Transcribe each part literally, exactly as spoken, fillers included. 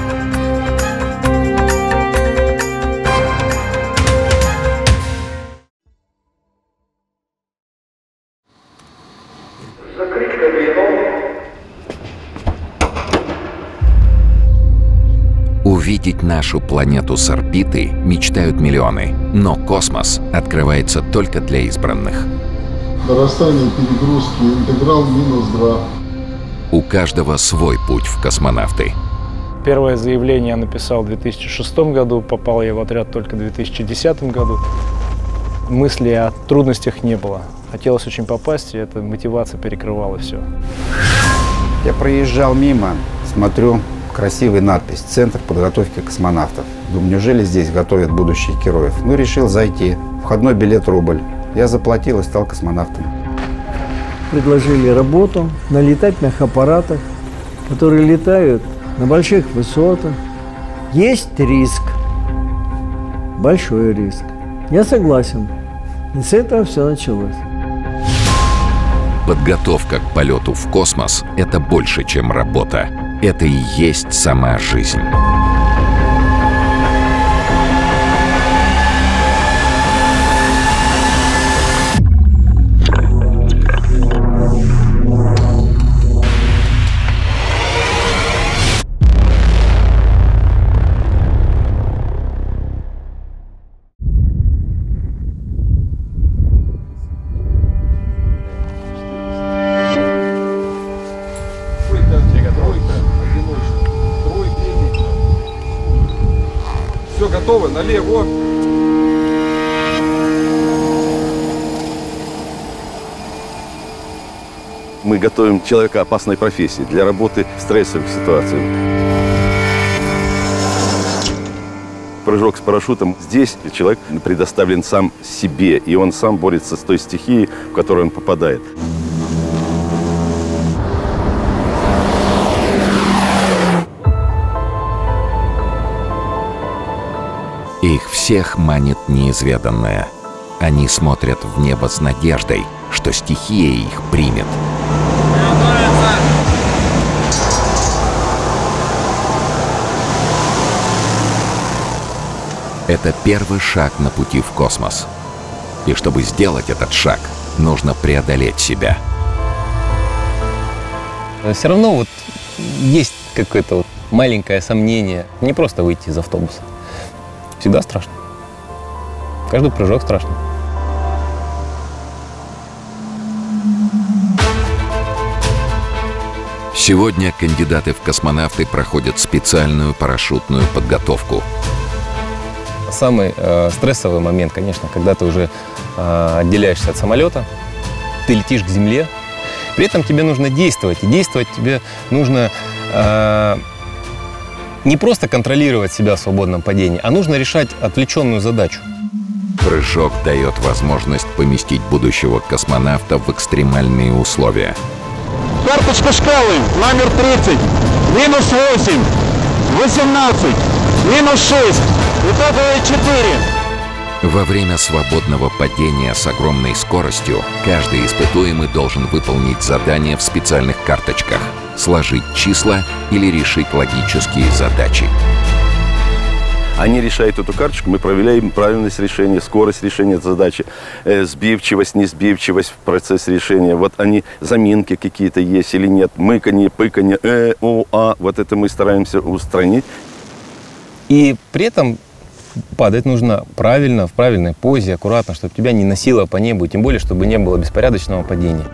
Увидеть нашу планету с орбиты мечтают миллионы, но космос открывается только для избранных. Нарастание перегрузки, интеграл минус два. У каждого свой путь в космонавты. Первое заявление я написал в две тысячи шестом году, попал я в отряд только в две тысячи десятом году. Мыслей о трудностях не было. Хотелось очень попасть, и эта мотивация перекрывала все. Я проезжал мимо, смотрю, красивая надпись «Центр подготовки космонавтов». Думаю, неужели здесь готовят будущих героев? Ну, решил зайти. Входной билет рубль. Я заплатил и стал космонавтом. Предложили работу на летательных аппаратах, которые летают на больших высотах. Есть риск, большой риск. Я согласен. И с этого все началось. Подготовка к полету в космос – это больше, чем работа. Это и есть сама жизнь. Все готово, налево. Мы готовим человека опасной профессии для работы в стрессовых ситуациях. Прыжок с парашютом. Здесь человек предоставлен сам себе, и он сам борется с той стихией, в которую он попадает. Их всех манит неизведанное. Они смотрят в небо с надеждой, что стихия их примет. Это первый шаг на пути в космос. И чтобы сделать этот шаг, нужно преодолеть себя. Все равно вот есть какое-то вот маленькое сомнение. Не просто выйти из автобуса. Всегда страшно. Каждый прыжок страшно. Сегодня кандидаты в космонавты проходят специальную парашютную подготовку. Самый э, стрессовый момент, конечно, когда ты уже э, отделяешься от самолета, ты летишь к земле, при этом тебе нужно действовать. И действовать тебе нужно э, не просто контролировать себя в свободном падении, а нужно решать отвлеченную задачу. Прыжок дает возможность поместить будущего космонавта в экстремальные условия. Карточка шкалы, номер тридцать, минус восемь, восемнадцать, минус шесть, итоговое четыре. Во время свободного падения с огромной скоростью каждый испытуемый должен выполнить задание в специальных карточках, сложить числа или решить логические задачи. Они решают эту карточку, мы проверяем правильность решения, скорость решения задачи, э, сбивчивость, несбивчивость в процессе решения. Вот они, заминки какие-то есть или нет, мыканье, пыканье, э, о, а. Вот это мы стараемся устранить. И при этом падать нужно правильно, в правильной позе, аккуратно, чтобы тебя не носило по небу, тем более, чтобы не было беспорядочного падения.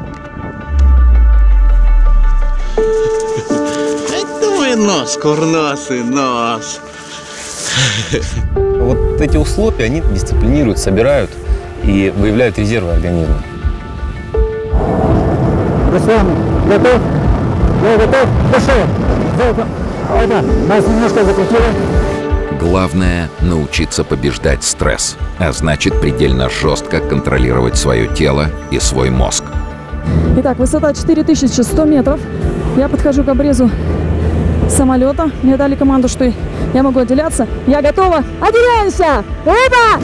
Твой нос, курносый нос. Вот эти условия, они дисциплинируют, собирают и выявляют резервы организма. Руслан, готов? Я готов? Пошел! Опа, нас немножко закрутило. Главное – научиться побеждать стресс, а значит предельно жестко контролировать свое тело и свой мозг. Итак, высота четыре тысячи сто метров. Я подхожу к обрезу самолета. Мне дали команду, что я могу отделяться. Я готова. Отделяемся! Опа!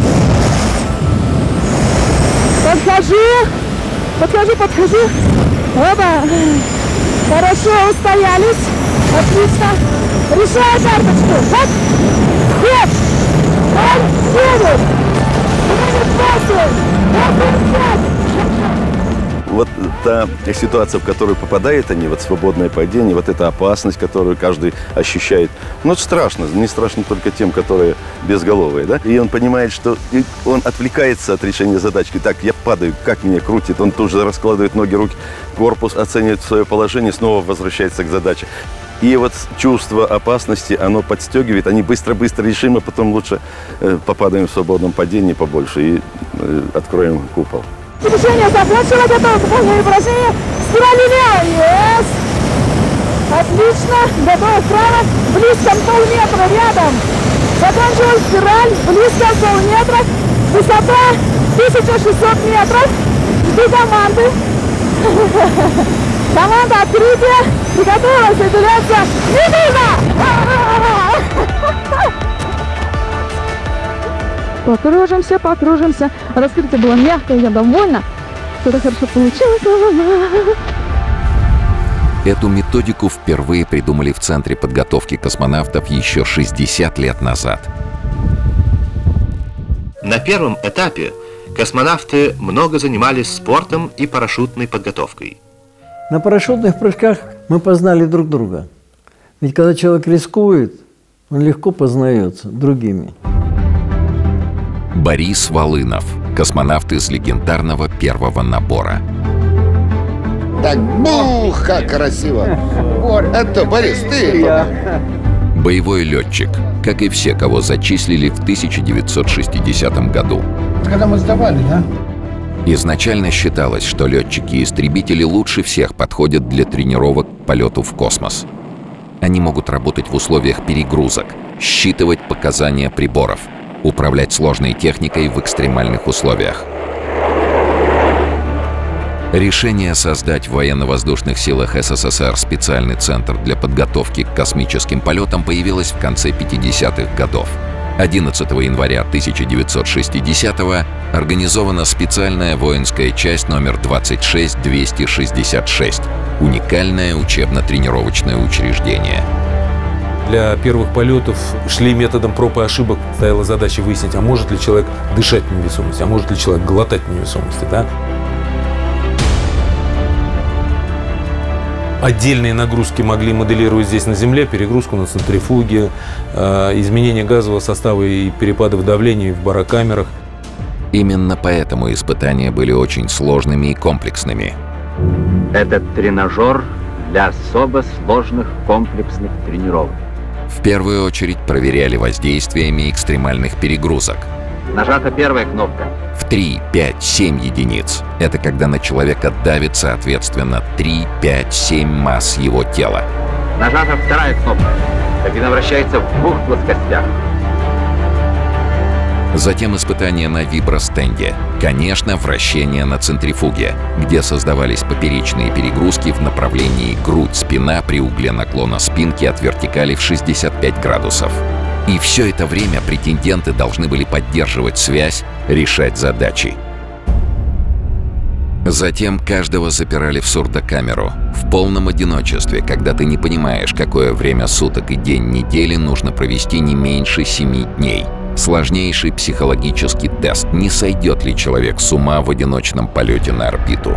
Подхожу. Подхожу, подхожу. Опа! Хорошо, устоялись. Отлично. Решай карточку. Вот. Пять. Ноль. Девять. Девять. Восемь. Восемь. Пять. Вот та ситуация, в которую попадают они, вот свободное падение, вот эта опасность, которую каждый ощущает, ну, это страшно. Не страшно только тем, которые безголовые, да? И он понимает, что он отвлекается от решения задачки. Так, я падаю, как меня крутит? Он тут же раскладывает ноги, руки, корпус, оценивает свое положение, снова возвращается к задаче. И вот чувство опасности, оно подстегивает, они быстро-быстро решим, а потом лучше э, попадаем в свободном падении побольше и э, откроем купол. Движение закончилось, готово к выполнению упражнения. Спираль yes. Отлично, готово вправо, близко полметра рядом. Закончилась спираль, близко полметра, высота тысяча шестьсот метров. Жду команды. Команда открытия, приготовилась, изоляция. Медленно! Покружимся, покружимся. Раскрытие было мягкое, я довольна. Что-то хорошо получилось. Эту методику впервые придумали в Центре подготовки космонавтов еще шестьдесят лет назад. На первом этапе космонавты много занимались спортом и парашютной подготовкой. На парашютных прыжках мы познали друг друга. Ведь когда человек рискует, он легко познается другими. Борис Волынов, космонавт из легендарного первого набора. Так, бух, как красиво! Это, Борис, ты! Боевой летчик, как и все, кого зачислили в тысяча девятьсот шестидесятом году. Когда мы сдавали, да? Изначально считалось, что летчики-истребители лучше всех подходят для тренировок к полету в космос. Они могут работать в условиях перегрузок, считывать показания приборов, управлять сложной техникой в экстремальных условиях. Решение создать в военно-воздушных силах СССР специальный центр для подготовки к космическим полетам появилось в конце пятидесятых годов. одиннадцатого января тысяча девятьсот шестидесятого организована специальная воинская часть номер двадцать шесть двести шестьдесят шесть, уникальное учебно-тренировочное учреждение. Для первых полетов шли методом проб и ошибок. Стояла задача выяснить, а может ли человек дышать в невесомости, а может ли человек глотать в невесомости. Да? Отдельные нагрузки могли моделировать здесь на Земле, перегрузку на центрифуге, э, изменение газового состава и перепадов давления в барокамерах. Именно поэтому испытания были очень сложными и комплексными. Этот тренажер для особо сложных комплексных тренировок. В первую очередь проверяли воздействиями экстремальных перегрузок. Нажата первая кнопка. В три, пять, семь единиц. Это когда на человека давит, соответственно, три, пять, семь масс его тела. Нажата вторая кнопка. Кабина вращается в двух плоскостях. Затем испытания на вибростенде. Конечно, вращение на центрифуге, где создавались поперечные перегрузки в направлении грудь-спина при угле наклона спинки от вертикали в шестьдесят пять градусов. И все это время претенденты должны были поддерживать связь, решать задачи. Затем каждого запирали в сурдокамеру, в полном одиночестве, когда ты не понимаешь, какое время суток и день недели нужно провести не меньше семи дней. Сложнейший психологический тест, не сойдет ли человек с ума в одиночном полете на орбиту.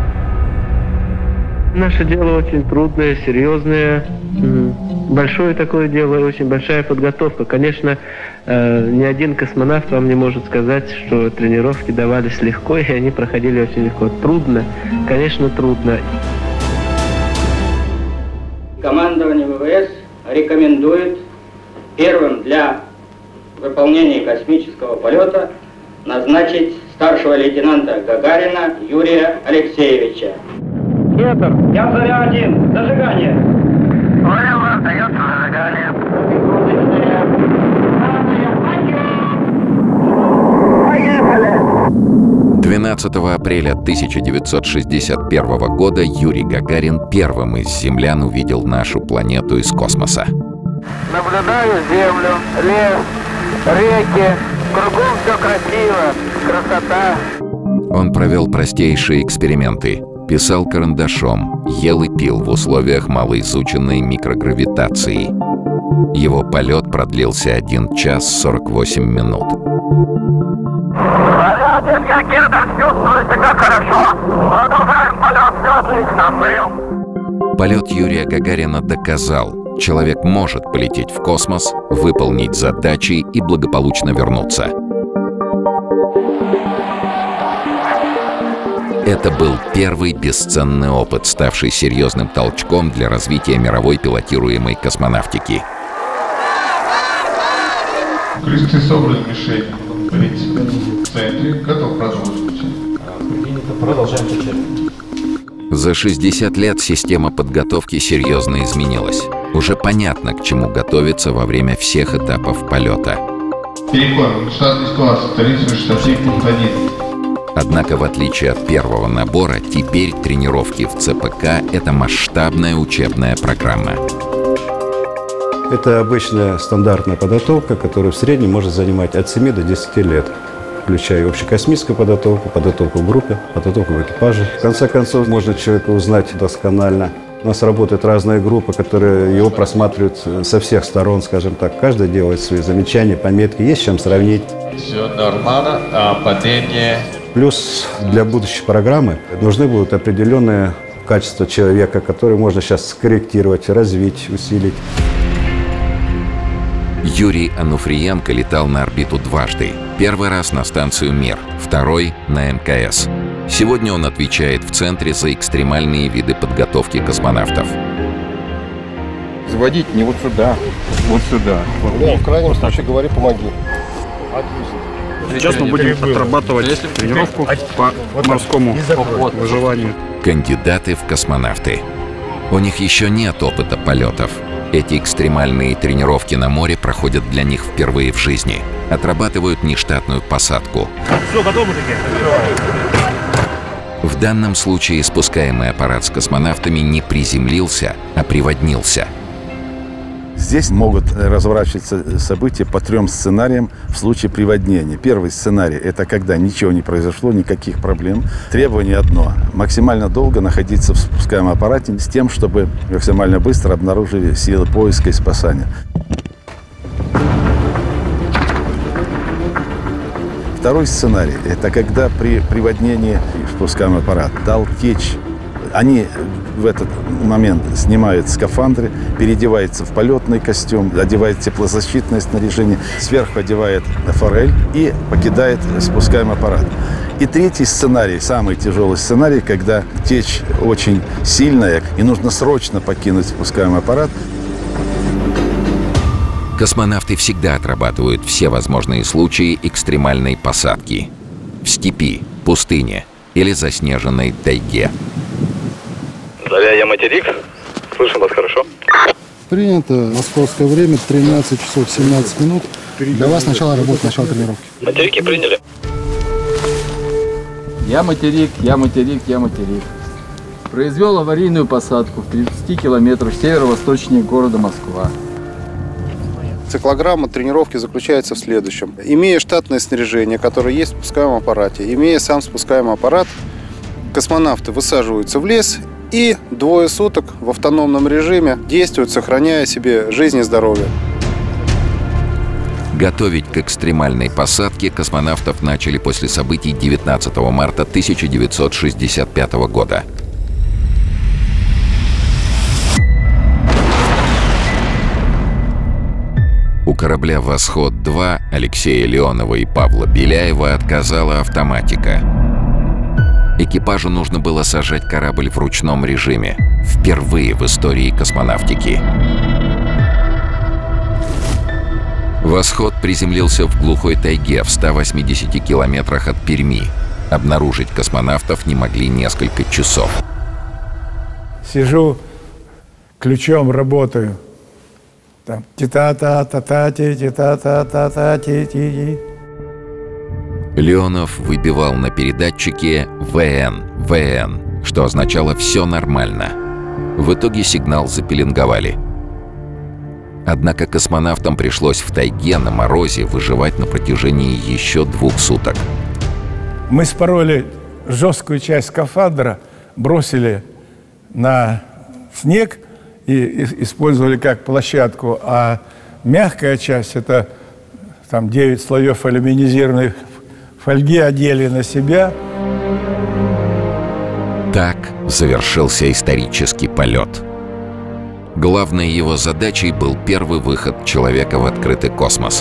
Наше дело очень трудное, серьезное, большое такое дело, очень большая подготовка. Конечно, ни один космонавт вам не может сказать, что тренировки давались легко, и они проходили очень легко. Трудно, конечно, трудно. Командование ВВС рекомендует первым для выполнения космического полета назначить старшего лейтенанта Гагарина Юрия Алексеевича. Метр. Я заря один. Зажигание. Понял, остается зажигание. двенадцатого апреля тысяча девятьсот шестьдесят первого года Юрий Гагарин первым из землян увидел нашу планету из космоса. Наблюдаю Землю, лес, реки, кругом все красиво, красота. Он провел простейшие эксперименты. Писал карандашом, ел и пил в условиях малоизученной микрогравитации. Его полет продлился один час сорок восемь минут. Чувствую себя хорошо. Продолжаем полет, все отлично был. Полет Юрия Гагарина доказал, человек может полететь в космос, выполнить задачи и благополучно вернуться. Это был первый бесценный опыт, ставший серьезным толчком для развития мировой пилотируемой космонавтики. Кресты собраны мишень. В принципе, в центре. Готов продолжить. Продолжаем качать. За шестьдесят лет система подготовки серьезно изменилась. Уже понятно, к чему готовиться во время всех этапов полета. Переход. Штатный ситуация. Вторичный штатив пункт один. Однако, в отличие от первого набора, теперь тренировки в ЦПК — это масштабная учебная программа. Это обычная стандартная подготовка, которая в среднем может занимать от семи до десяти лет, включая общекосмическую подготовку, подготовку в группе, подготовку в экипаже. В конце концов, можно человека узнать досконально. У нас работают разные группы, которые его просматривают со всех сторон, скажем так. Каждый делает свои замечания, пометки, есть с чем сравнить. Все нормально, а падение... Плюс для будущей программы нужны будут определенные качества человека, которые можно сейчас скорректировать, развить, усилить. Юрий Ануфриенко летал на орбиту дважды. Первый раз на станцию «Мир», второй — на эм ка эс. Сегодня он отвечает в Центре за экстремальные виды подготовки космонавтов. Заводить не вот сюда, вот сюда. Да, в крайнем случае говори, помоги. Отлично. Сейчас мы будем отрабатывать тренировку по морскому выживанию. Кандидаты в космонавты. У них еще нет опыта полетов. Эти экстремальные тренировки на море проходят для них впервые в жизни. Отрабатывают нештатную посадку. Все, готовы такие? В данном случае спускаемый аппарат с космонавтами не приземлился, а приводнился. Здесь могут разворачиваться события по трем сценариям в случае приводнения. Первый сценарий – это когда ничего не произошло, никаких проблем. Требование одно – максимально долго находиться в спускаемом аппарате с тем, чтобы максимально быстро обнаружили силы поиска и спасания. Второй сценарий – это когда при приводнении в спускаемый аппарат дал течь. Они в этот момент снимают скафандры, переодеваются в полетный костюм, одевают теплозащитное снаряжение, сверху одевает форель и покидает спускаемый аппарат. И третий сценарий, самый тяжелый сценарий, когда течь очень сильная и нужно срочно покинуть спускаемый аппарат. Космонавты всегда отрабатывают все возможные случаи экстремальной посадки. В степи, пустыне или заснеженной тайге. Заря, я материк. Слышим вас хорошо. Принято. Московское время тринадцать часов семнадцать минут. Для вас начало работы, начало тренировки. Материки приняли. Я материк, я материк, я материк. Произвел аварийную посадку в тридцати километрах северо-восточнее города Москва. Циклограмма тренировки заключается в следующем. Имея штатное снаряжение, которое есть в спускаемом аппарате, имея сам спускаемый аппарат, космонавты высаживаются в лес и двое суток в автономном режиме действуют, сохраняя себе жизнь и здоровье. Готовить к экстремальной посадке космонавтов начали после событий девятнадцатого марта тысяча девятьсот шестьдесят пятого года. У корабля «Восход-два» Алексея Леонова и Павла Беляева отказала автоматика. Экипажу нужно было сажать корабль в ручном режиме. Впервые в истории космонавтики. «Восход» приземлился в глухой тайге в ста восьмидесяти километрах от Перми. Обнаружить космонавтов не могли несколько часов. Сижу, ключом работаю. Там ти-та-та-та-та-ти-ти-та-та-та-та-ти-ти. Леонов выбивал на передатчике «ВН», «ВН», что означало «все нормально». В итоге сигнал запеленговали. Однако космонавтам пришлось в тайге на морозе выживать на протяжении еще двух суток. Мы спороли жесткую часть скафандра, бросили на снег и использовали как площадку, а мягкая часть, это там девять слоев алюминизированной фольги, одели на себя. Так завершился исторический полет. Главной его задачей был первый выход человека в открытый космос.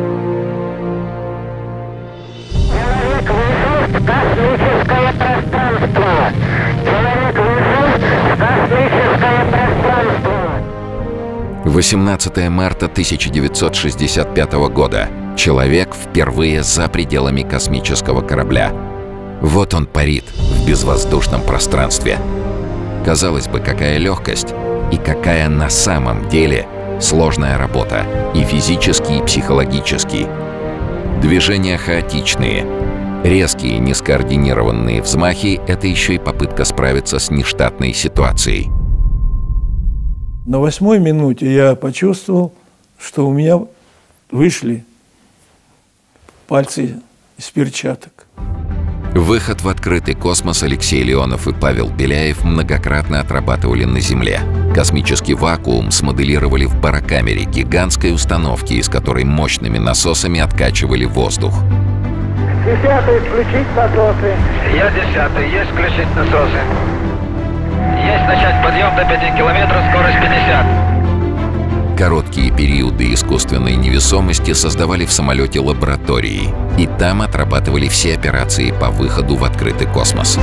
Человек вышел в космическое пространство. Человек вышел в космическое пространство. восемнадцатое марта тысяча девятьсот шестьдесят пятого года. Человек впервые за пределами космического корабля. Вот он парит в безвоздушном пространстве. Казалось бы, какая легкость и какая на самом деле сложная работа, и физически, и психологически. Движения хаотичные, резкие, нескоординированные взмахи — это еще и попытка справиться с нештатной ситуацией. На восьмой минуте я почувствовал, что у меня вышли пальцы из перчаток. Выход в открытый космос Алексей Леонов и Павел Беляев многократно отрабатывали на Земле. Космический вакуум смоделировали в барокамере, гигантской установке, из которой мощными насосами откачивали воздух. Десятый, включить насосы. Я десятый, есть включить насосы. Есть начать подъем до пяти километров, скорость пятьдесят. Короткие периоды искусственной невесомости создавали в самолете лаборатории, и там отрабатывали все операции по выходу в открытый космос.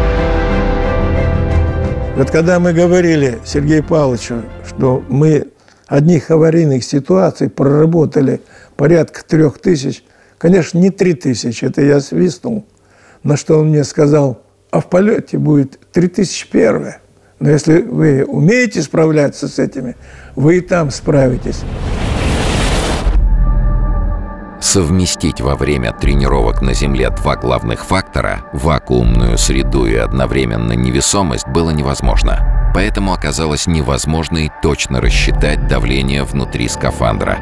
Вот когда мы говорили Сергею Павловичу, что мы одних аварийных ситуаций проработали порядка трех тысяч, конечно, не три тысячи, это я свистнул, на что он мне сказал, а в полете будет три тысячи первое. Но если вы умеете справляться с этими, вы и там справитесь. Совместить во время тренировок на Земле два главных фактора – вакуумную среду и одновременно невесомость – было невозможно. Поэтому оказалось невозможно и точно рассчитать давление внутри скафандра.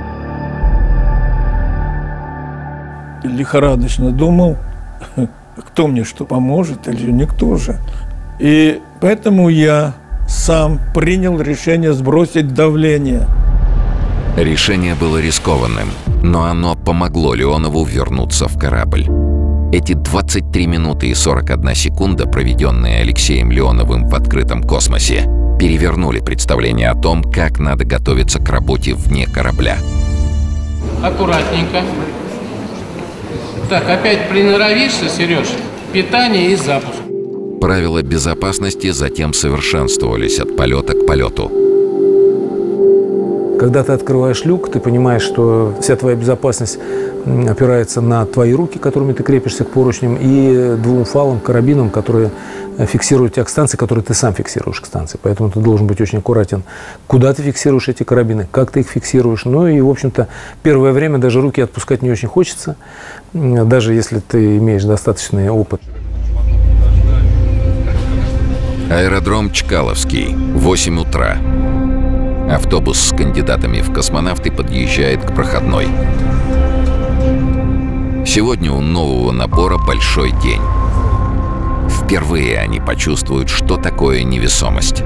Лихорадочно думал, кто мне что поможет или никто же. И поэтому я сам принял решение сбросить давление. Решение было рискованным, но оно помогло Леонову вернуться в корабль. Эти двадцать три минуты и сорок одна секунда, проведенные Алексеем Леоновым в открытом космосе, перевернули представление о том, как надо готовиться к работе вне корабля. Аккуратненько. Так, опять приноровишься, Сереж, питание и запуск. Правила безопасности затем совершенствовались от полета к полету. Когда ты открываешь люк, ты понимаешь, что вся твоя безопасность опирается на твои руки, которыми ты крепишься к поручням, и двум фалам, карабинам, которые фиксируют тебя к станции, которые ты сам фиксируешь к станции. Поэтому ты должен быть очень аккуратен, куда ты фиксируешь эти карабины, как ты их фиксируешь. Ну и, в общем-то, первое время даже руки отпускать не очень хочется, даже если ты имеешь достаточный опыт. Аэродром Чкаловский, восемь утра. Автобус с кандидатами в космонавты подъезжает к проходной. Сегодня у нового набора большой день. Впервые они почувствуют, что такое невесомость.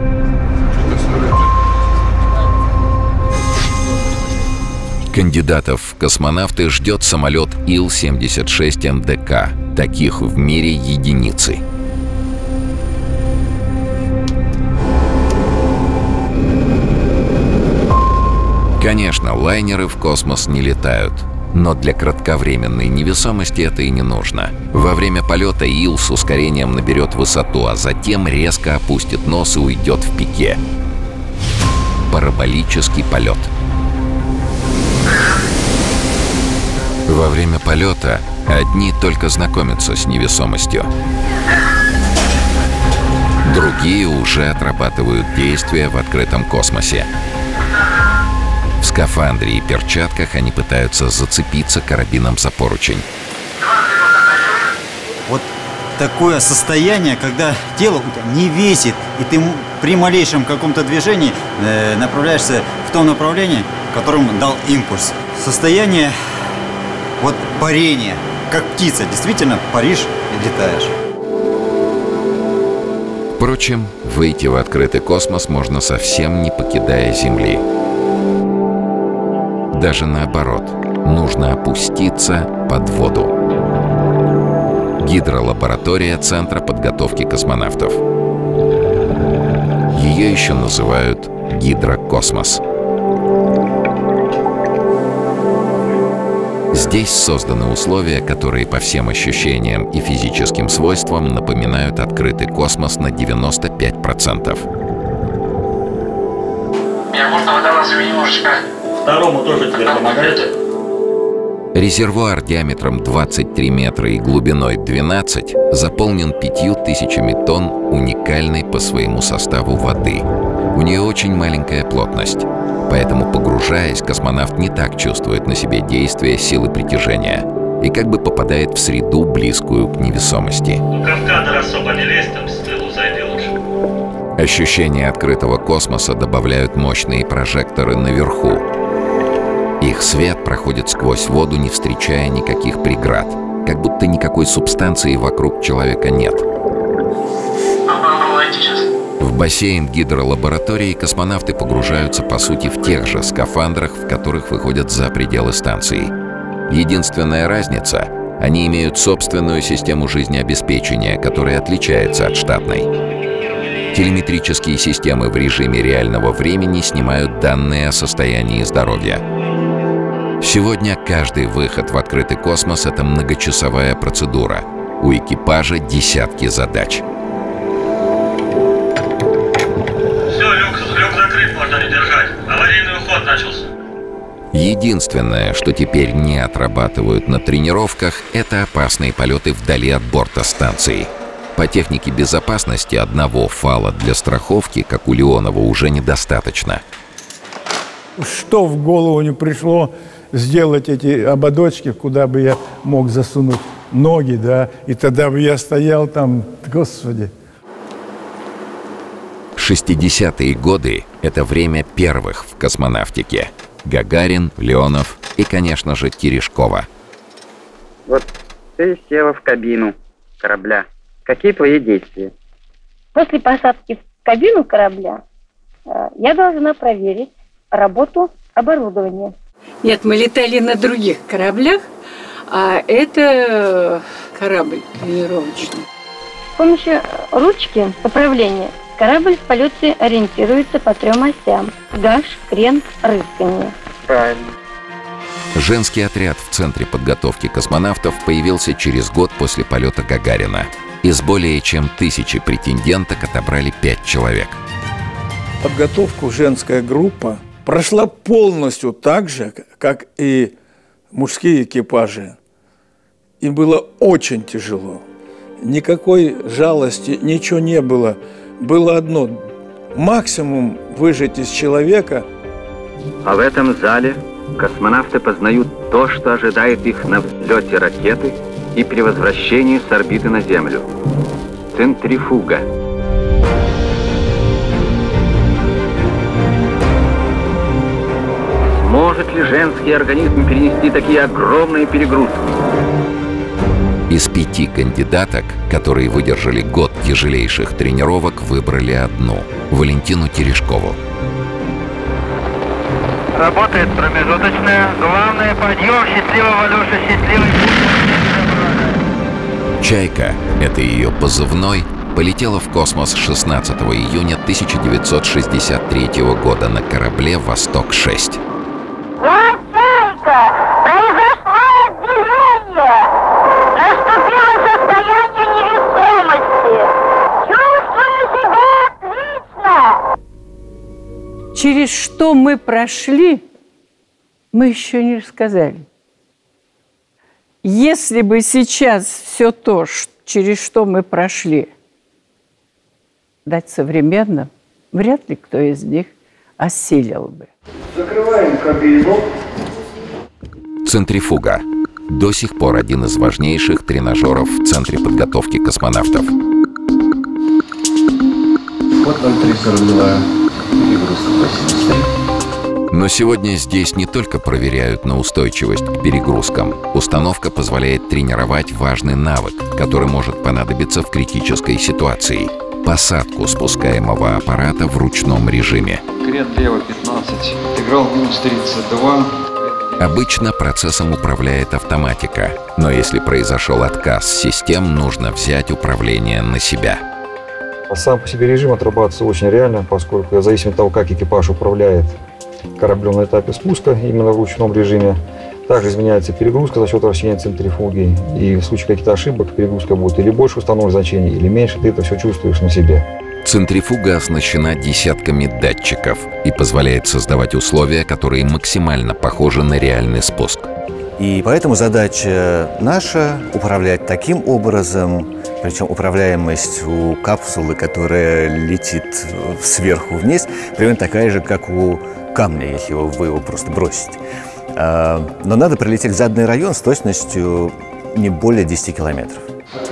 Кандидатов в космонавты ждет самолет Ил семьдесят шесть эм дэ ка. Таких в мире единицы. Конечно, лайнеры в космос не летают. Но для кратковременной невесомости это и не нужно. Во время полета Ил с ускорением наберет высоту, а затем резко опустит нос и уйдет в пике. Параболический полет. Во время полета одни только знакомятся с невесомостью. Другие уже отрабатывают действия в открытом космосе. В скафандре и перчатках они пытаются зацепиться карабином за поручень. Вот такое состояние, когда тело у тебя не весит, и ты при малейшем каком-то движении э, направляешься в том направлении, которым дал импульс. Состояние вот парения, как птица, действительно паришь и летаешь. Впрочем, выйти в открытый космос можно совсем не покидая Земли. Даже наоборот, нужно опуститься под воду. Гидролаборатория Центра подготовки космонавтов. Ее еще называют гидрокосмос. Здесь созданы условия, которые по всем ощущениям и физическим свойствам напоминают открытый космос на девяносто пять процентов. Меня можно водолазу немножечко. Второму тоже тебе помогает? Резервуар диаметром двадцать три метра и глубиной двенадцать заполнен пятью тысячами тонн уникальной по своему составу воды. У нее очень маленькая плотность, поэтому, погружаясь, космонавт не так чувствует на себе действие силы притяжения и как бы попадает в среду, близкую к невесомости. Только в кадр особо не лезь, там с тылу зайди лучше. Ощущение открытого космоса добавляют мощные прожекторы наверху. Их свет проходит сквозь воду, не встречая никаких преград, как будто никакой субстанции вокруг человека нет. В бассейн гидролаборатории космонавты погружаются, по сути, в тех же скафандрах, в которых выходят за пределы станции. Единственная разница — они имеют собственную систему жизнеобеспечения, которая отличается от штатной. Телеметрические системы в режиме реального времени снимают данные о состоянии здоровья. Сегодня каждый выход в открытый космос — это многочасовая процедура. У экипажа десятки задач. Все, люк, люк закрыт, можно не держать. Аварийный уход начался. Единственное, что теперь не отрабатывают на тренировках, это опасные полеты вдали от борта станции. По технике безопасности одного фала для страховки, как у Леонова, уже недостаточно. Что в голову не пришло сделать эти ободочки, куда бы я мог засунуть ноги, да, и тогда бы я стоял там, господи. шестидесятые годы — это время первых в космонавтике. Гагарин, Леонов и, конечно же, Терешкова. Вот ты села в кабину корабля. Какие твои действия? После посадки в кабину корабля э, я должна проверить работу оборудования. Нет, мы летали на других кораблях, а это корабль тренировочный. С помощью ручки управления корабль в полете ориентируется по трем осям: гаш, крен, рыскание. Правильно. Женский отряд в Центре подготовки космонавтов появился через год после полета Гагарина. Из более чем тысячи претенденток отобрали пять человек. Подготовку женская группа прошла полностью так же, как и мужские экипажи. Им было очень тяжело. Никакой жалости, ничего не было. Было одно – максимум выжать из человека. А в этом зале космонавты познают то, что ожидает их на взлете ракеты и при возвращении с орбиты на Землю. Центрифуга. Может ли женский организм перенести такие огромные перегрузки? Из пяти кандидаток, которые выдержали год тяжелейших тренировок, выбрали одну – Валентину Терешкову. Работает промежуточная. Главное, подъем. Счастливого, Леша, счастливый путь. «Чайка» – это ее позывной, полетела в космос шестнадцатого июня тысяча девятьсот шестьдесят третьего года на корабле «Восток шесть». Я Чайка! Произошло отделение! Наступило состояние невесомости! Чувствую себя отлично! Через что мы прошли, мы еще не рассказали. Если бы сейчас все то, через что мы прошли, дать современно, вряд ли кто из них осилил бы. Закрываем кабину. Центрифуга. До сих пор один из важнейших тренажеров в Центре подготовки космонавтов. Вот ноль три сорок два. Перегруз восемьдесят три. Но сегодня здесь не только проверяют на устойчивость к перегрузкам. Установка позволяет тренировать важный навык, который может понадобиться в критической ситуации – посадку спускаемого аппарата в ручном режиме. Крен лево пятнадцать, интеграл минус тридцать два. Обычно процессом управляет автоматика, но если произошел отказ систем, нужно взять управление на себя. Сам по себе режим отрабатывается очень реально, поскольку зависит от того, как экипаж управляет кораблем на этапе спуска, именно в ручном режиме. Также изменяется перегрузка за счет вращения центрифуги. И в случае каких-то ошибок перегрузка будет или больше установленных значений, или меньше, ты это все чувствуешь на себе. Центрифуга оснащена десятками датчиков и позволяет создавать условия, которые максимально похожи на реальный спуск. И поэтому задача наша — управлять таким образом, причем управляемость у капсулы, которая летит сверху вниз, примерно такая же, как у камня, если вы его просто бросите. Но надо прилететь в заданный район с точностью не более десяти километров.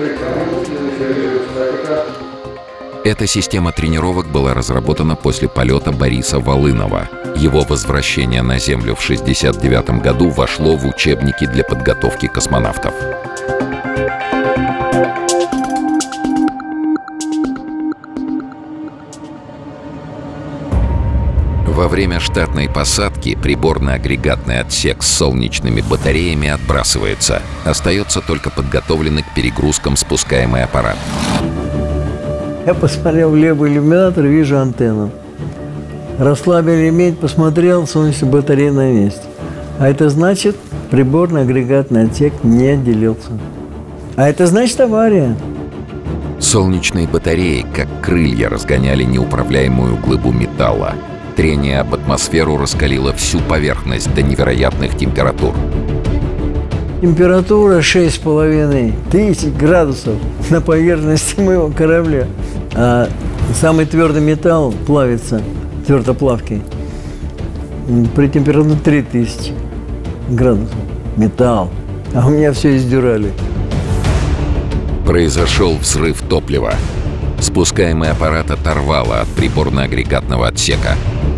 Эта система тренировок была разработана после полета Бориса Волынова. Его возвращение на Землю в шестьдесят девятом году вошло в учебники для подготовки космонавтов. Во время штатной посадки приборно-агрегатный отсек с солнечными батареями отбрасывается. Остается только подготовленный к перегрузкам спускаемый аппарат. Я посмотрел в левый иллюминатор, вижу антенну. Расслабил ремень, посмотрел, солнечная батарея на месте. А это значит, приборно-агрегатный отсек не отделился. А это значит авария. Солнечные батареи, как крылья, разгоняли неуправляемую глыбу металла. Трение об атмосферу раскалило всю поверхность до невероятных температур. Температура шесть с половиной тысяч градусов на поверхности моего корабля. А самый твердый металл плавится, твердоплавкий, при температуре три тысячи градусов. Металл. А у меня все из дюрали. Произошел взрыв топлива. Спускаемый аппарат оторвало от приборно-агрегатного отсека.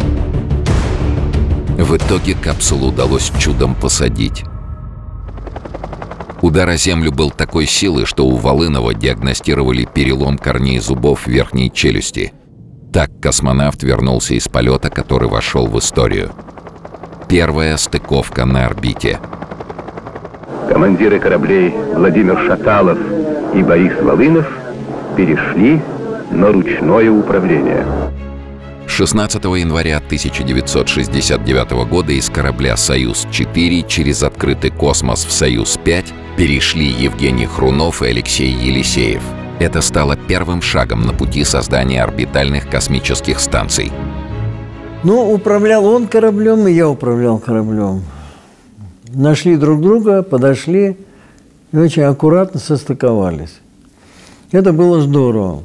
В итоге капсулу удалось чудом посадить. Удар о землю был такой силы, что у Волынова диагностировали перелом корней зубов верхней челюсти. Так космонавт вернулся из полета, который вошел в историю. Первая стыковка на орбите. Командиры кораблей Владимир Шаталов и Борис Волынов перешли на ручное управление. шестнадцатого января тысяча девятьсот шестьдесят девятого года из корабля «Союз-четыре» через открытый космос в «Союз-пять» перешли Евгений Хрунов и Алексей Елисеев. Это стало первым шагом на пути создания орбитальных космических станций. Ну, управлял он кораблем, и я управлял кораблем. Нашли друг друга, подошли и очень аккуратно состыковались. Это было здорово.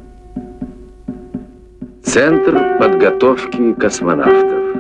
Центр подготовки космонавтов.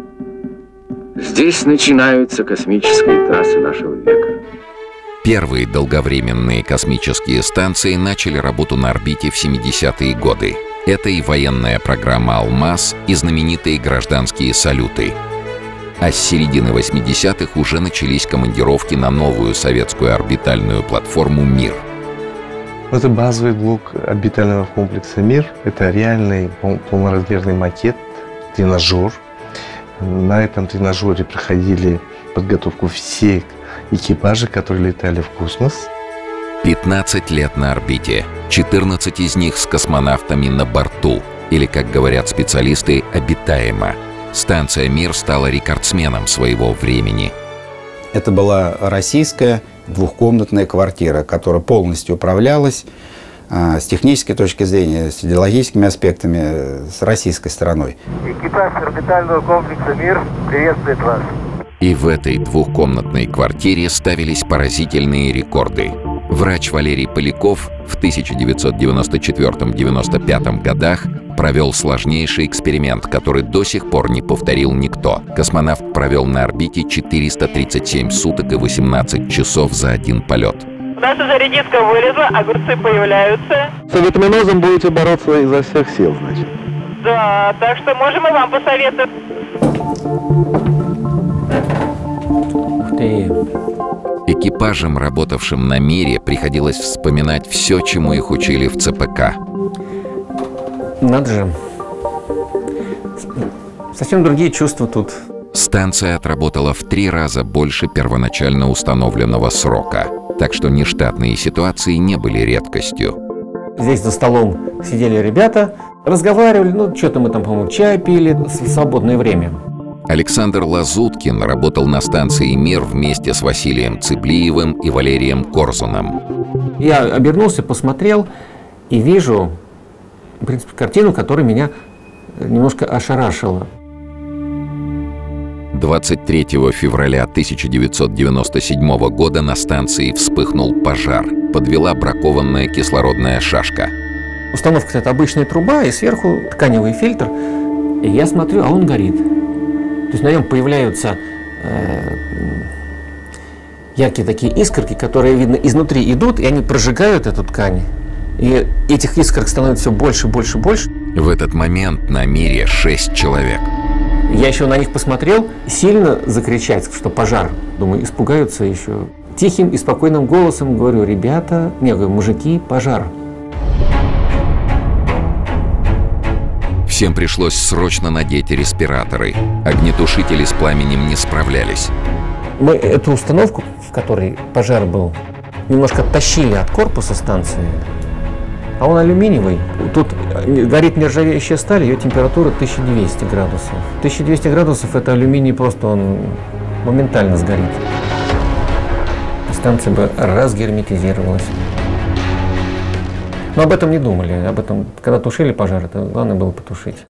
Здесь начинаются космические трассы нашего века. Первые долговременные космические станции начали работу на орбите в семидесятые годы. Это и военная программа «Алмаз», и знаменитые гражданские салюты. А с середины восьмидесятых уже начались командировки на новую советскую орбитальную платформу «Мир». Это базовый блок орбитального комплекса «Мир». Это реальный полноразмерный макет, тренажер. На этом тренажере проходили подготовку все экипажи, которые летали в космос. пятнадцать лет на орбите. четырнадцать из них с космонавтами на борту. Или, как говорят специалисты, обитаемо. Станция «Мир» стала рекордсменом своего времени. Это была российская двухкомнатная квартира, которая полностью управлялась а, с технической точки зрения, с идеологическими аспектами, с российской стороной. Экипаж орбитального комплекса «Мир» приветствует вас. И в этой двухкомнатной квартире ставились поразительные рекорды. Врач Валерий Поляков в тысяча девятьсот девяносто четвёртом — девяносто пятом годах провел сложнейший эксперимент, который до сих пор не повторил никто. Космонавт провел на орбите четыреста тридцать семь суток и восемнадцать часов за один полет. У нас уже редиска вылезла, огурцы появляются. С авитаминозом будете бороться изо всех сил, значит? Да, так что можем и вам посоветовать. Ух ты! Экипажам, работавшим на «Мире», приходилось вспоминать все, чему их учили в ЦПК. Надо же. Совсем другие чувства тут. Станция отработала в три раза больше первоначально установленного срока, так что нештатные ситуации не были редкостью. Здесь за столом сидели ребята, разговаривали, ну, что-то мы там, по-моему, чай пили в свободное время. Александр Лазуткин работал на станции «Мир» вместе с Василием Цыблиевым и Валерием Корзуном. Я обернулся, посмотрел и вижу, в принципе, картину, которая меня немножко ошарашила. двадцать третьего февраля тысяча девятьсот девяносто седьмого года на станции вспыхнул пожар. Подвела бракованная кислородная шашка. Установка — это обычная труба, и сверху тканевый фильтр. И я смотрю, а он горит. То есть на нем появляются э, яркие такие искорки, которые, видно, изнутри идут, и они прожигают эту ткань. И этих искорок становится все больше, больше, больше. В этот момент на «Мире» шесть человек. Я еще на них посмотрел, сильно закричать, что пожар. Думаю, испугаются еще. Тихим и спокойным голосом говорю: ребята, не, говорю, мужики, пожар. Всем пришлось срочно надеть респираторы. Огнетушители с пламенем не справлялись. Мы эту установку, в которой пожар был, немножко оттащили от корпуса станции. А он алюминиевый. Тут горит нержавеющая сталь, ее температура тысяча двести градусов. тысяча двести градусов — это алюминий, просто он моментально сгорит. Станция бы разгерметизировалась. Но об этом не думали. Об этом, когда тушили пожар, это главное было потушить.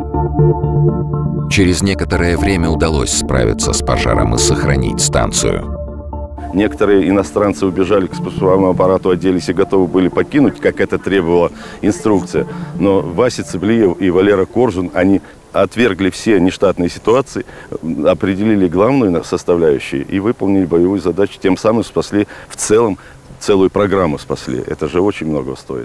Через некоторое время удалось справиться с пожаром и сохранить станцию. Некоторые иностранцы убежали к спусковому аппарату, оделись и готовы были покинуть, как это требовала инструкция. Но Вася Цыблиев и Валера Корзун, они отвергли все нештатные ситуации, определили главную составляющую и выполнили боевую задачу. Тем самым спасли в целом, целую программу спасли. Это же очень много стоит.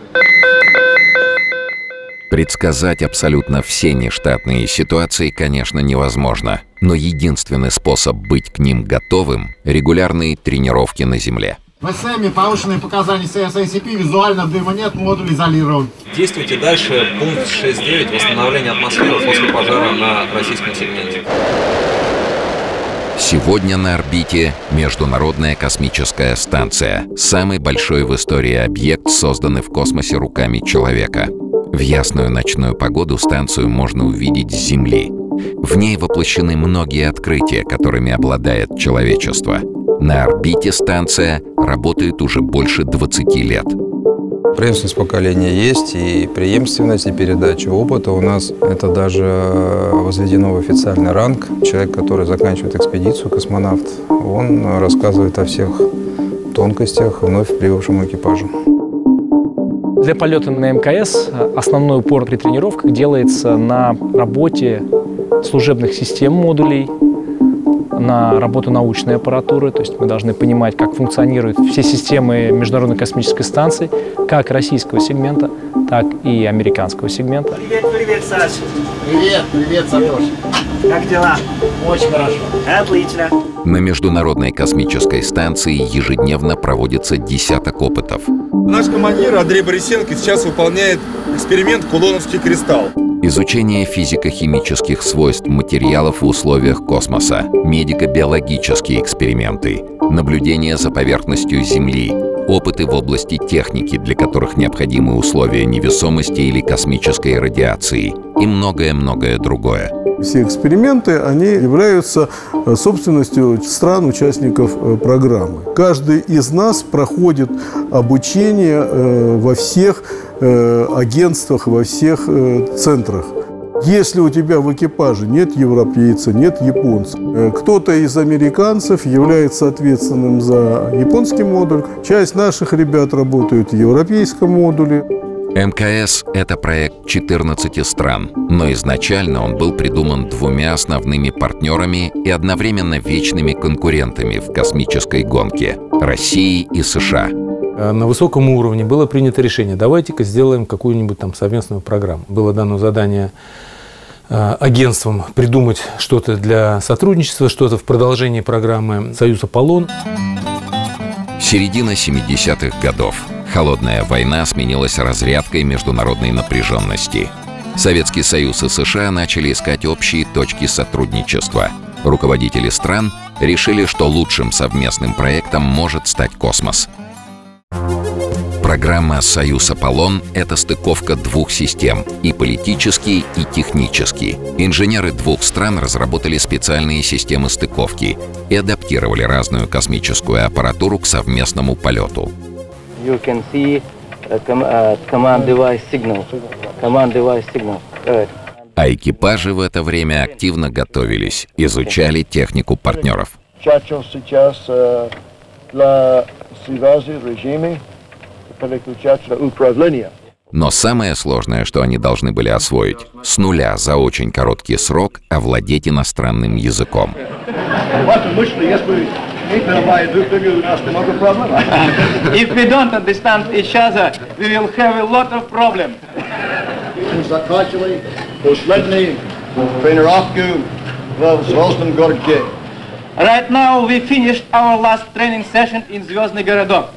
Предсказать абсолютно все нештатные ситуации, конечно, невозможно. Но единственный способ быть к ним готовым – регулярные тренировки на земле. В эс эм повышенные показания си эс эй си пи, визуально дыма нет, модуль изолирован. Действуйте дальше. Пункт шесть девять. Восстановление атмосферы после пожара на российском сегменте. Сегодня на орбите Международная космическая станция. Самый большой в истории объект, созданный в космосе руками человека. В ясную ночную погоду станцию можно увидеть с Земли. В ней воплощены многие открытия, которыми обладает человечество. На орбите станция работает уже больше двадцати лет. Преемственность поколения есть, и преемственность, и передача опыта у нас это даже возведено в официальный ранг. Человек, который заканчивает экспедицию, космонавт, он рассказывает о всех тонкостях вновь прибывшему экипажу. Для полета на эм ка эс основной упор при тренировках делается на работе служебных систем модулей, на работу научной аппаратуры. То есть мы должны понимать, как функционируют все системы Международной космической станции, как российского сегмента, так и американского сегмента. Привет, привет, Саша. Привет, привет, Сатош. Как дела? Очень хорошо. Отлично. На Международной космической станции ежедневно проводится десяток опытов. Наш командир Андрей Борисенко сейчас выполняет эксперимент «Кулоновский кристалл». Изучение физико-химических свойств материалов в условиях космоса, медико-биологические эксперименты, наблюдение за поверхностью Земли, опыты в области техники, для которых необходимы условия невесомости или космической радиации, и многое-многое другое. Все эксперименты, они являются собственностью стран-участников программы. Каждый из нас проходит обучение во всех агентствах, во всех центрах. Если у тебя в экипаже нет европейца, нет японца, кто-то из американцев является ответственным за японский модуль, часть наших ребят работают в европейском модуле. эм ка эс – это проект четырнадцати стран, но изначально он был придуман двумя основными партнерами и одновременно вечными конкурентами в космической гонке – Россией и США. На высоком уровне было принято решение: давайте-ка сделаем какую-нибудь там совместную программу. Было дано задание э, агентствам придумать что-то для сотрудничества, что-то в продолжении программы «Союз Аполлон». Середина семидесятых годов. Холодная война сменилась разрядкой международной напряженности. Советский Союз и США начали искать общие точки сотрудничества. Руководители стран решили, что лучшим совместным проектом может стать космос. Программа «Союз Аполлон» — это стыковка двух систем — и политический, и технический. Инженеры двух стран разработали специальные системы стыковки и адаптировали разную космическую аппаратуру к совместному полету. You can see a com uh, command device signal. Command device signal. Good. А экипажи в это время активно готовились, изучали технику партнеров. Но самое сложное, что они должны были освоить — с нуля за очень короткий срок овладеть иностранным языком. If we don't understand each other, we will have a lot of problems. Заканчивай, последний тренировку в Звездном городке. Right now we finished our last training session in Звездный городок.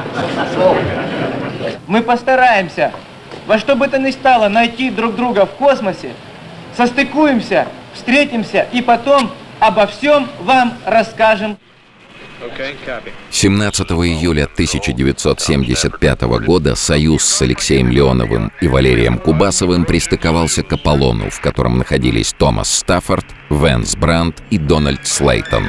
Мы постараемся во что бы то ни стало найти друг друга в космосе, состыкуемся, встретимся и потом обо всем вам расскажем. семнадцатого июля тысяча девятьсот семьдесят пятого года Союз с Алексеем Леоновым и Валерием Кубасовым пристыковался к Аполлону, в котором находились Томас Стаффорд, Венс Брандт и Дональд Слейтон.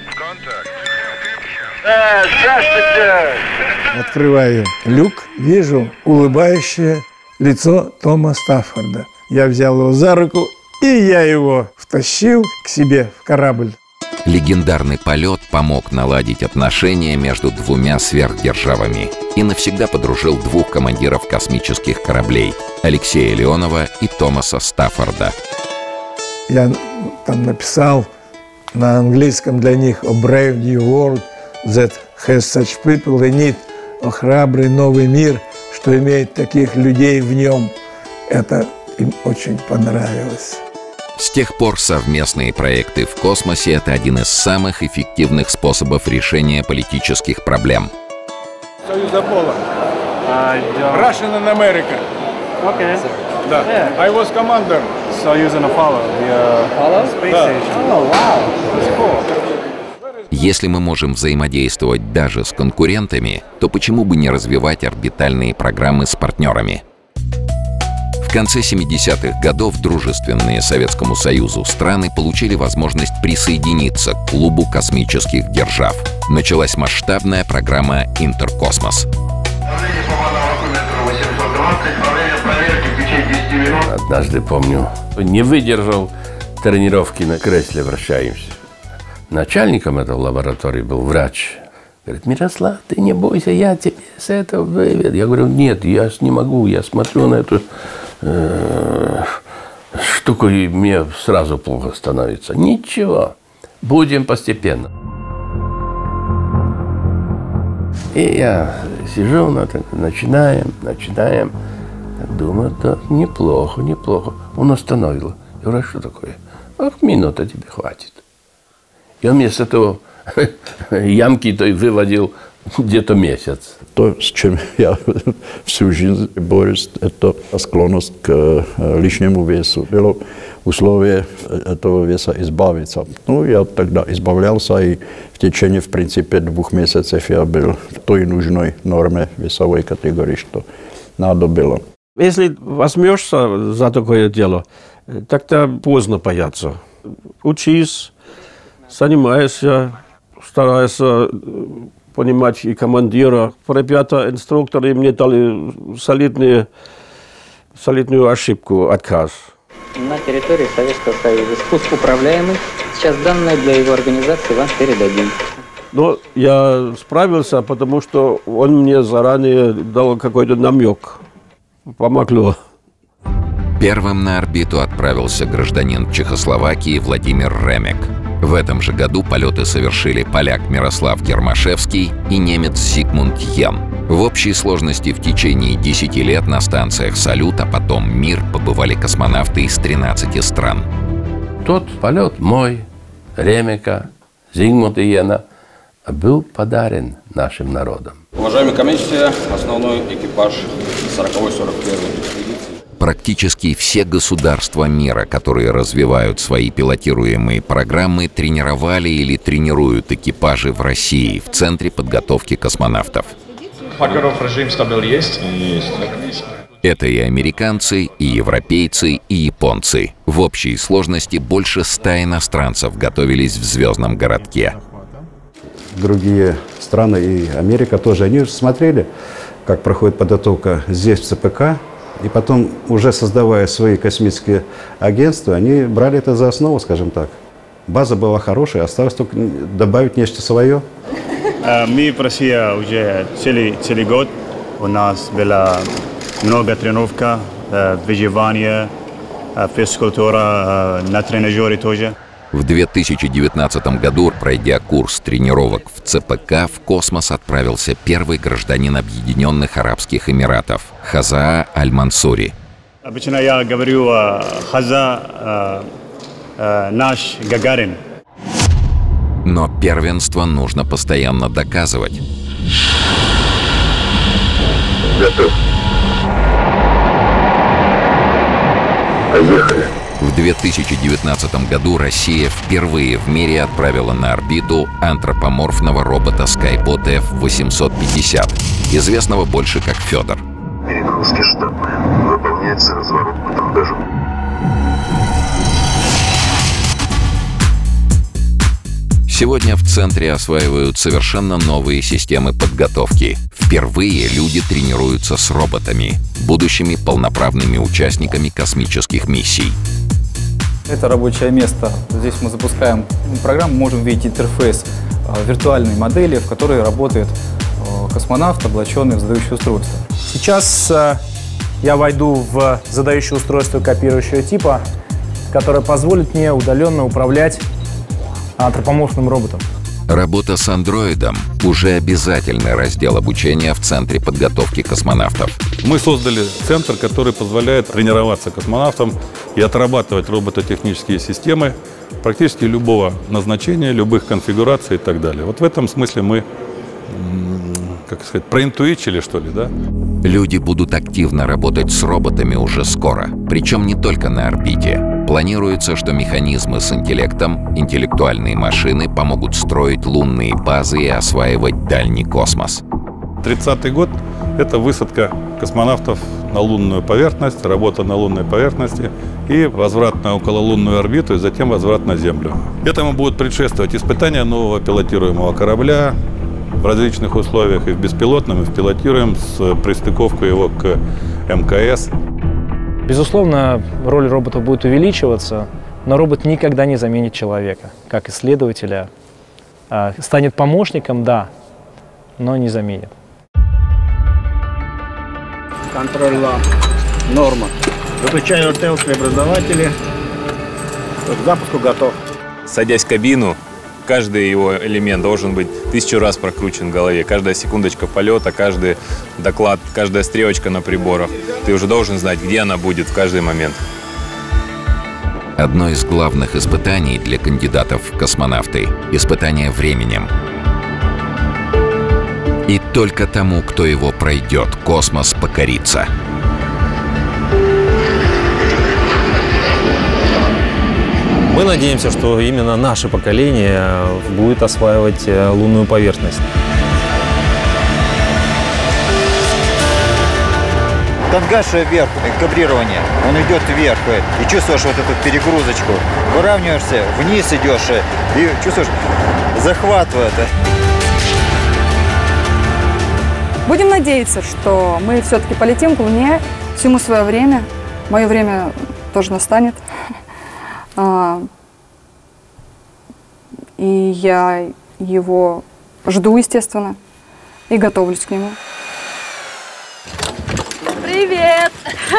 Открываю люк, вижу улыбающее лицо Тома Стаффорда. Я взял его за руку, и я его втащил к себе в корабль. Легендарный полет помог наладить отношения между двумя сверхдержавами и навсегда подружил двух командиров космических кораблей — Алексея Леонова и Томаса Стаффорда. Я там написал на английском для них «A brave new world that has such people in it», «О храбрый новый мир, что имеет таких людей в нем». Это им очень понравилось. С тех пор совместные проекты в космосе — это один из самых эффективных способов решения политических проблем. Союз Аполлон. Russian and America. Okay. Да. I was commander. Soyuz and Apollo. The Apollo space station. Oh, wow. That's cool. Если мы можем взаимодействовать даже с конкурентами, то почему бы не развивать орбитальные программы с партнерами? В конце семидесятых годов дружественные Советскому Союзу страны получили возможность присоединиться к клубу космических держав. Началась масштабная программа «Интеркосмос». Однажды, помню, не выдержал тренировки на кресле, вращаемся. Начальником этой лаборатории был врач. Говорит: Мирослав, ты не бойся, я тебе с этого выведу. Я говорю: нет, я не могу, я смотрю на эту э, штуку, и мне сразу плохо становится. Ничего, будем постепенно. И я сижу, начинаем, начинаем. Думаю, да, неплохо, неплохо. Он остановил. Я говорю: что такое? Ах, минута тебе хватит. И он вместо того ямки той выводил где-то месяц. То, с чем я всю жизнь борюсь, это склонность к лишнему весу. Было условие этого веса избавиться. Ну, я тогда избавлялся, и в течение, в принципе, двух месяцев я был в той нужной норме весовой категории, что надо было. Если возьмешься за такое дело, так-то поздно бояться. Учись, занимайся, старайся понимать и командира. Ребята, инструкторы мне дали солидные, солидную ошибку, отказ. На территории Советского Союза спуск управляемый. Сейчас данные для его организации вам передадим. Но я справился, потому что он мне заранее дал какой-то намек. Помогло. Первым на орбиту отправился гражданин Чехословакии Владимир Ремек. В этом же году полеты совершили поляк Мирослав Гермашевский и немец Зигмунд Йен. В общей сложности в течение десяти лет на станциях «Салют», а потом «Мир» побывали космонавты из тринадцати стран. Тот полет мой, Ремека, Зигмунда Йена, был подарен нашим народам. Уважаемые комиссии, основной экипаж сороковой сорок первой экспедиции. Практически все государства мира, которые развивают свои пилотируемые программы, тренировали или тренируют экипажи в России в Центре подготовки космонавтов. Факеров режим стабил есть? Есть. Это и американцы, и европейцы, и японцы. В общей сложности больше ста иностранцев готовились в звездном городке. Другие страны и Америка тоже, они уже смотрели, как проходит подготовка здесь, в ЦПК, и потом, уже создавая свои космические агентства, они брали это за основу, скажем так. База была хорошая, осталось только добавить нечто свое. Мы в России уже целый, целый год. У нас было много тренировок, выживания, физкультура, на тренажере тоже. В две тысячи девятнадцатом году, пройдя курс тренировок в ЦПК, в космос отправился первый гражданин Объединенных Арабских Эмиратов – Хазаа Аль-Мансури. Обычно я говорю Хаза, наш Гагарин. Но первенство нужно постоянно доказывать. Готов. Поехали. В две тысячи девятнадцатом году Россия впервые в мире отправила на орбиту антропоморфного робота Skybot эф восемьсот пятьдесят, известного больше как Федор. Перегрузки штатные. Выполняется разворот по тандажу. Сегодня в центре осваивают совершенно новые системы подготовки. Впервые люди тренируются с роботами, будущими полноправными участниками космических миссий. Это рабочее место. Здесь мы запускаем программу, можем видеть интерфейс виртуальной модели, в которой работает космонавт, облаченный в задающее устройство. Сейчас я войду в задающее устройство копирующего типа, которое позволит мне удаленно управлять антропоморфным роботом. Работа с андроидом – уже обязательный раздел обучения в Центре подготовки космонавтов. Мы создали центр, который позволяет тренироваться космонавтам и отрабатывать робототехнические системы практически любого назначения, любых конфигураций и так далее. Вот в этом смысле мы, как сказать, проинтуичили, что ли, да? Люди будут активно работать с роботами уже скоро, причем не только на орбите. Планируется, что механизмы с интеллектом, интеллектуальные машины помогут строить лунные базы и осваивать дальний космос. тридцатый год – это высадка космонавтов на лунную поверхность, работа на лунной поверхности и возврат на окололунную орбиту, и затем возврат на Землю. Этому будут предшествовать испытания нового пилотируемого корабля в различных условиях, и в беспилотном, и в пилотируемом, с пристыковкой его к эм ка эс. Безусловно, роль робота будет увеличиваться, но робот никогда не заменит человека, как исследователя. Станет помощником, да, но не заменит. Контрольная норма. Выключаю эр тэ эл-преобразователи. К запуску готов. Садясь в кабину, каждый его элемент должен быть тысячу раз прокручен в голове. Каждая секундочка полета, каждый доклад, каждая стрелочка на приборах. Ты уже должен знать, где она будет в каждый момент. Одно из главных испытаний для кандидатов в космонавты – испытание временем. И только тому, кто его пройдет, космос покорится. Мы надеемся, что именно наше поколение будет осваивать лунную поверхность. Тангаж вверх, кабрирование, он идет вверх, и чувствуешь вот эту перегрузочку. Выравниваешься, вниз идешь, и чувствуешь, захватывает. Будем надеяться, что мы все-таки полетим к Луне, всему свое время. Мое время тоже настанет. И я его жду, естественно, и готовлюсь к нему. Привет!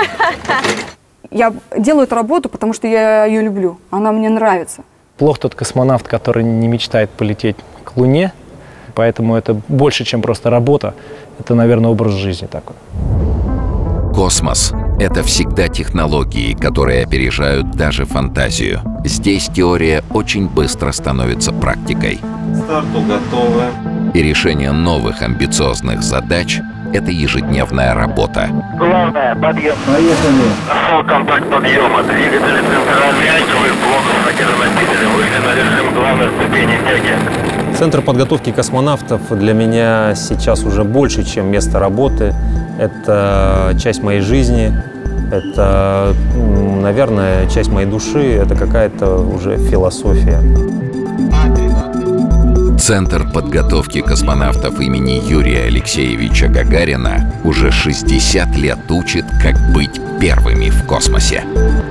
Я делаю эту работу, потому что я ее люблю, она мне нравится. Плох тот космонавт, который не мечтает полететь к Луне, поэтому это больше, чем просто работа, это, наверное, образ жизни такой. Космос – это всегда технологии, которые опережают даже фантазию. Здесь теория очень быстро становится практикой. К старту готовы. И решение новых амбициозных задач – это ежедневная работа. Главное, подъем. Поехали. Пошел контакт подъема. Двигатели центральные антивых блоков ракетоносителя вышли на режим главной ступени тяги. Центр подготовки космонавтов для меня сейчас уже больше, чем место работы. Это часть моей жизни, это, наверное, часть моей души, это какая-то уже философия. Центр подготовки космонавтов имени Юрия Алексеевича Гагарина уже шестьдесят лет учит, как быть первыми в космосе.